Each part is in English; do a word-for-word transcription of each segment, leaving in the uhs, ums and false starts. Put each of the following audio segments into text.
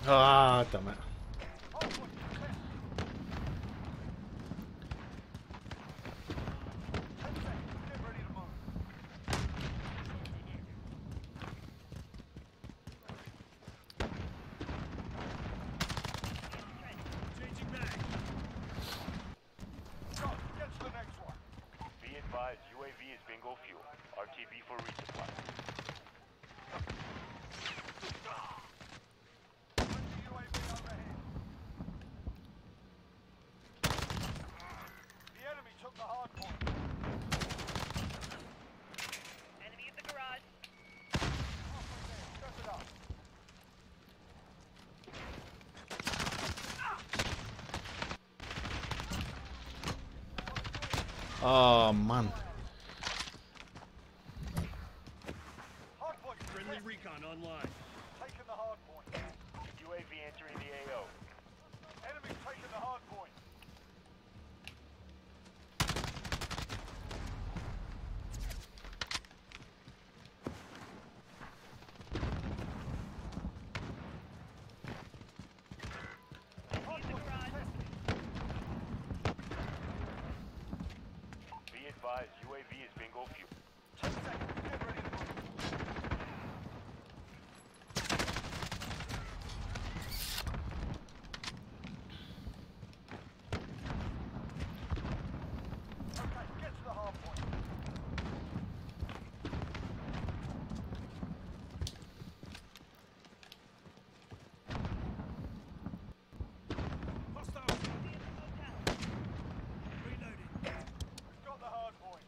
Ah, damn it. U A V is bingo fuel. R T B for resupply. U A V overhead. The enemy took the hard point. Enemy at the garage. Step it up. Oh, man. Hardpoint. Friendly recon online. Taking the hard point. U A V entering the A O. Enemy taking the hard point. Enemy at the garage. Be advised, U A V is bingo fuel. Ten seconds. Get ready to move. Okay, get to the hard point. Hostile. Enemy at the hotel. Reloading. We've got the hard point.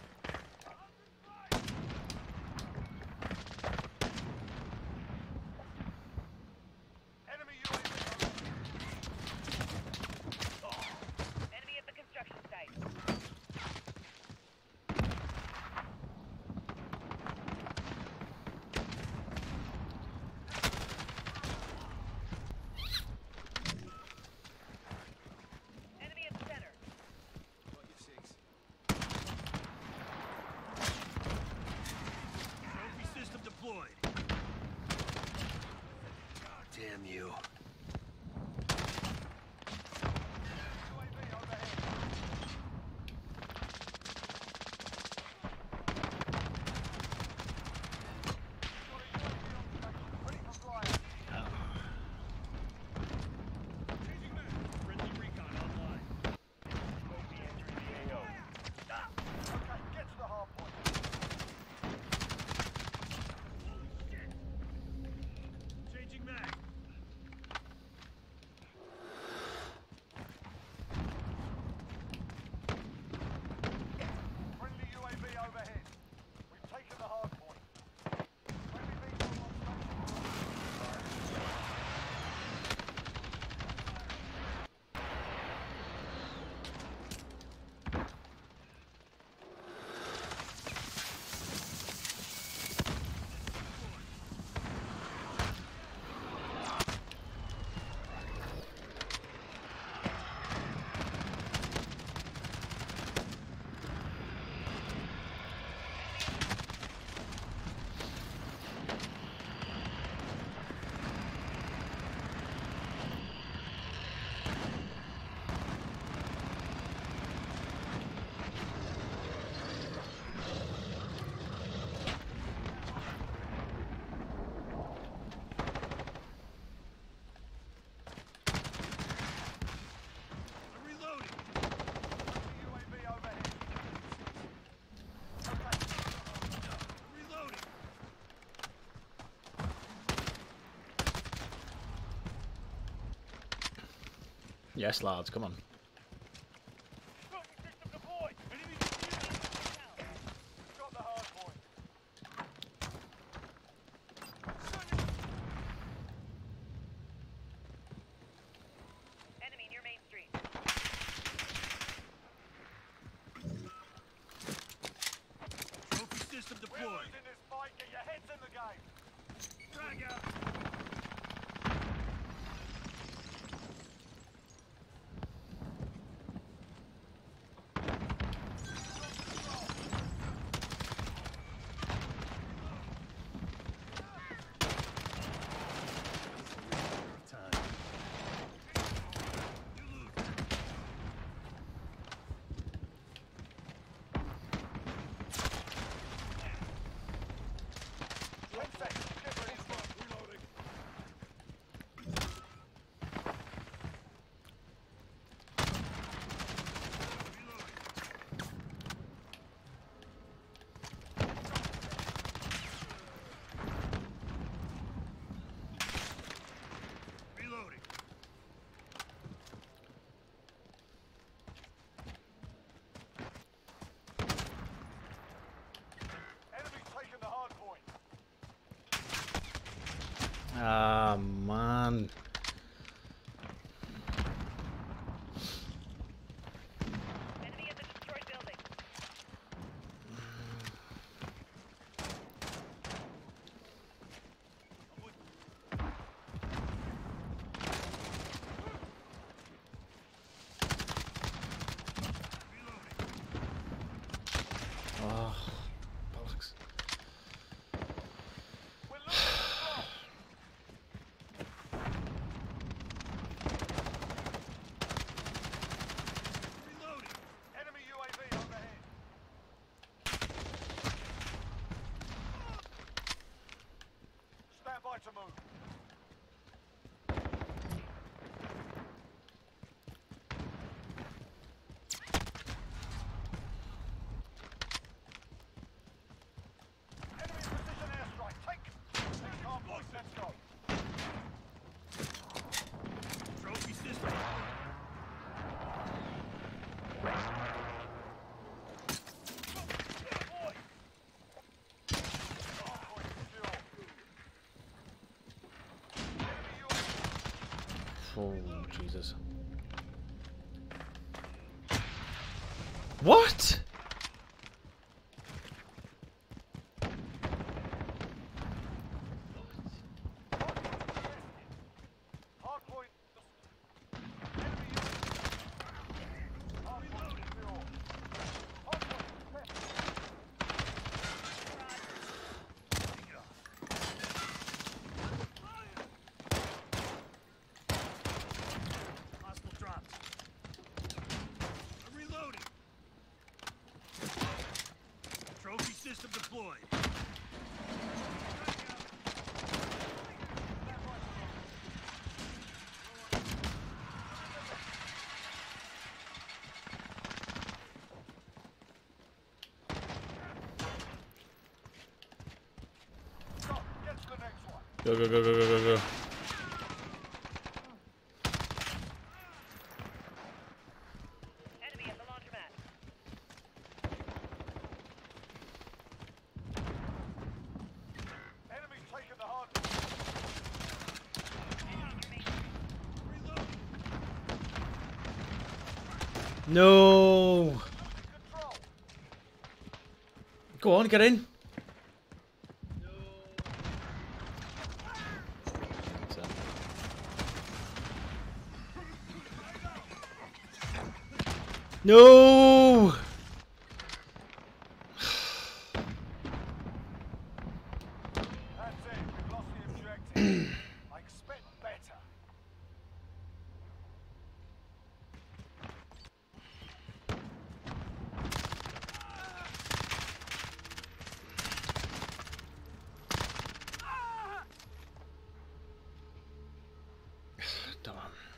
Enemy U A V. Enemy at the construction site. Enemy at the center. Got your six. Trophy system deployed. God damn you. U A V overhead. Ready for flight. Changing back. Friendly recon online. U A V entering the A O. Okay, get to the hard point. Changing mag. Friendly U A V overhead. We've taken the hard point. Friendly vehicle on station. I'm reloading. U A V overhead. Okay. I'm reloading. Yes, lads, come on. Trophy system deployed. Enemy defeated. We've got the hard point. Enemy near Main Street. Trophy system We're deployed. losing this fight. Get your heads in the game. Frag out. Ah, man. Enemy at the destroyed building. Oh, bollocks. We're losing control. Reloading. Enemy U A V overhead. Stand by to move. Enemy precision airstrike. Take. Take calm point. Let's go. Trophy system. Boy. Calm point secure. Enemy U A V. Oh, Jesus. What? Hard point. Enemy U A V. Hard point secure. Hard point defended. Hostile drop. I'm reloading. Trophy system deployed. Go. Get to the next one. Go, go, go, go, go, go, go. Enemy at the laundromat. Enemy's taken the hard point. No. Losing control. Go on, get in. No. That's it. We've lost the objective. I expect better. Damn.